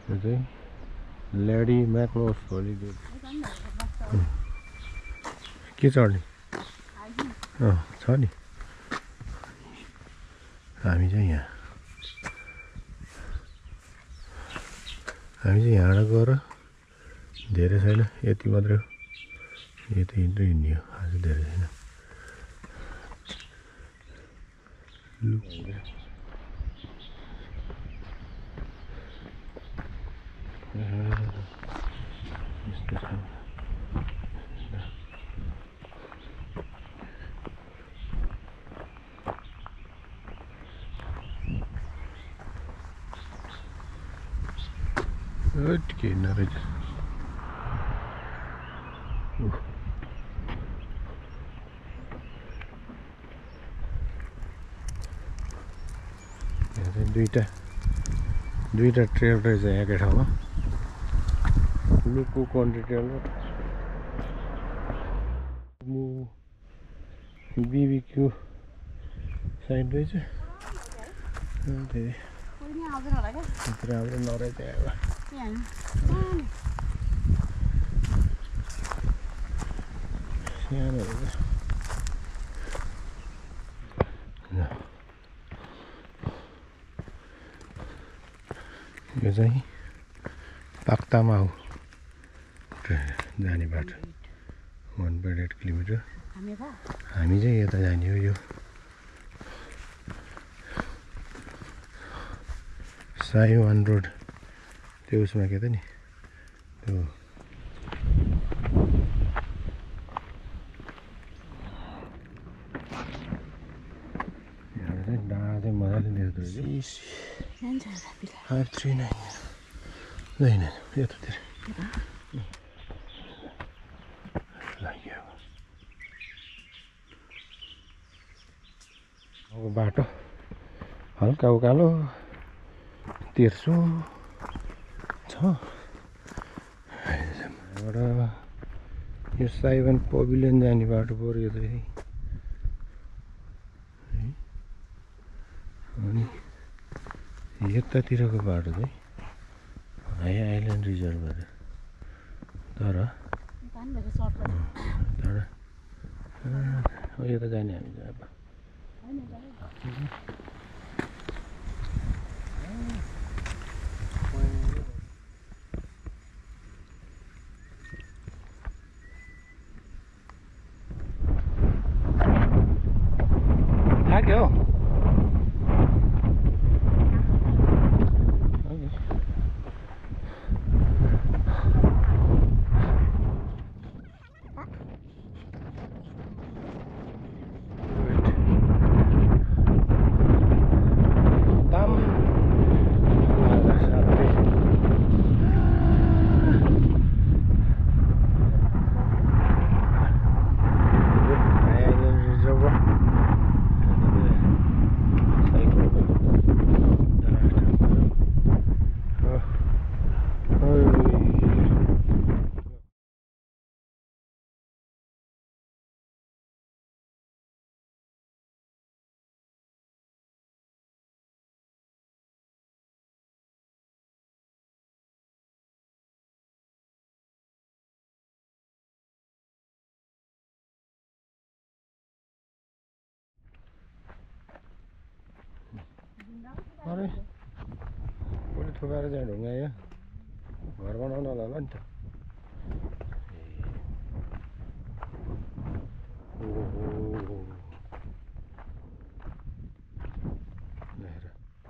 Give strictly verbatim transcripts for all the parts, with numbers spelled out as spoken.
यो चाहिँ lady म्याक्लोस holiday के चढ्ने अँ छ नि हामी चाहिँ यहाँ हामी चाहिँ यहाँबाट गएर धेरै छैन यति मात्रै हो यति हिँड्दै हिँड्ने हो आज धेरै छैन लु यस्तो छ के हिँड्न रहेछ यहाँ चाहिँ दुईवटा दुईवटा ट्रेल रहेछ एकै ठाउँमा लुकु कन्ट्री ट्रेल र बिबिक्यू साइड रहेछ त्यही भित्र आउँदैन नरहेछ अब सानो रहेछ यो चाहिँ पाक्तामाउ जाने बाटो वान पोइन्ट एट किलोमिटर हामी चाहिँ यता जाने हो यो साइवान रोड त्यो उसमा के त नि त्यो यहाँ चाहिँ डाँडा चाहिँ मजाले देख्दो रहेछ फाइभ थ्री नाइन होइन यतातिर अब बाटो हल्का उकालो तेर्सो छ यहाँबाट यो साइवान पभिलियन जाने बाटो पऱ्यो यो चाहिँ अनि यतातिरको बाटो चाहिँ हाई आइल्यान्ड रिजर्भ अरे तर तर यता जाने हामी चाहिँ अब थाक्यो अरे कसले थुकाएर चाहिँ ढुङ्गा यहाँ घर बनाउन होला नि त ओहो हेर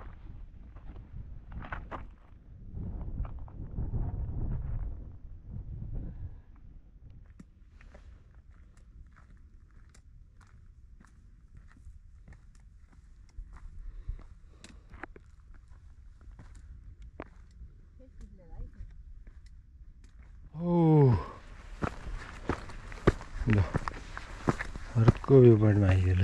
ल अर्को भ्यू पोइन्टमा आइगयो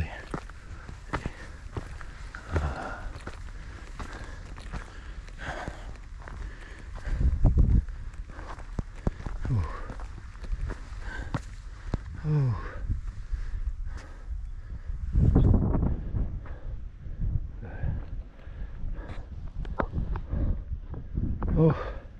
Oh.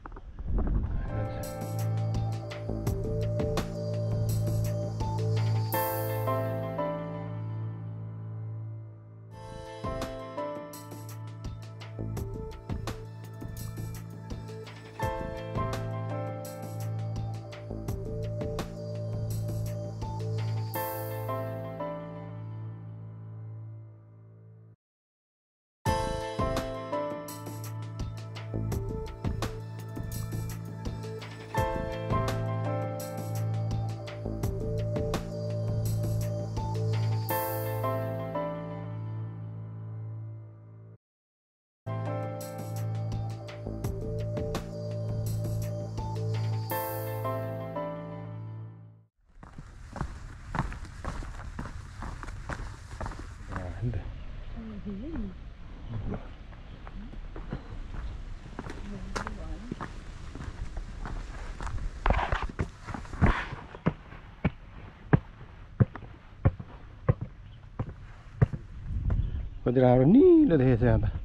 उतातिर हाम्रो निलो देखेछ यहाँ त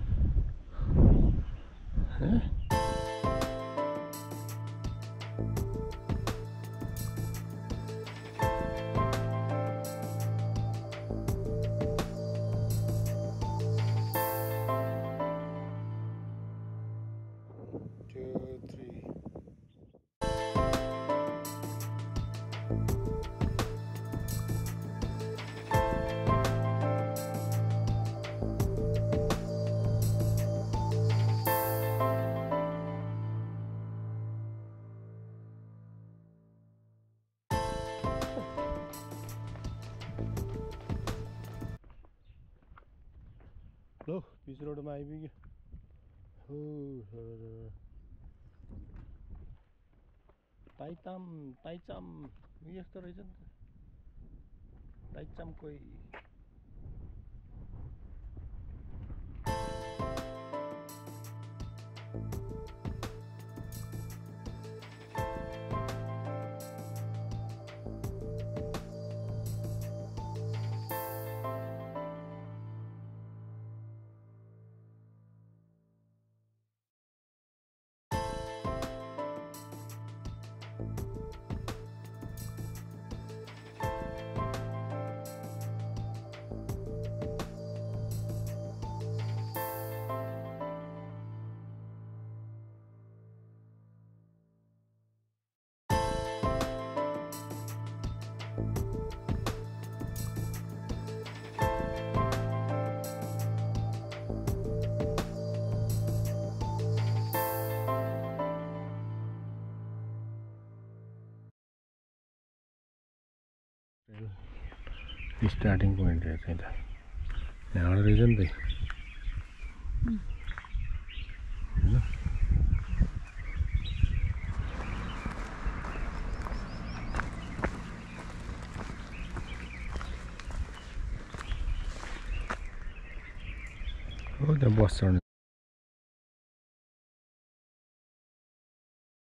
लो बीच रोडमा आइपुग्यो हो ताइताम ताइचाम यस्तो रहेछ नि त ताइचाम कोही स्टार्टिङ पोइन्ट रहेछ त यहाँबाट रहेछ नि त हो त्यहाँ बस चढ्ने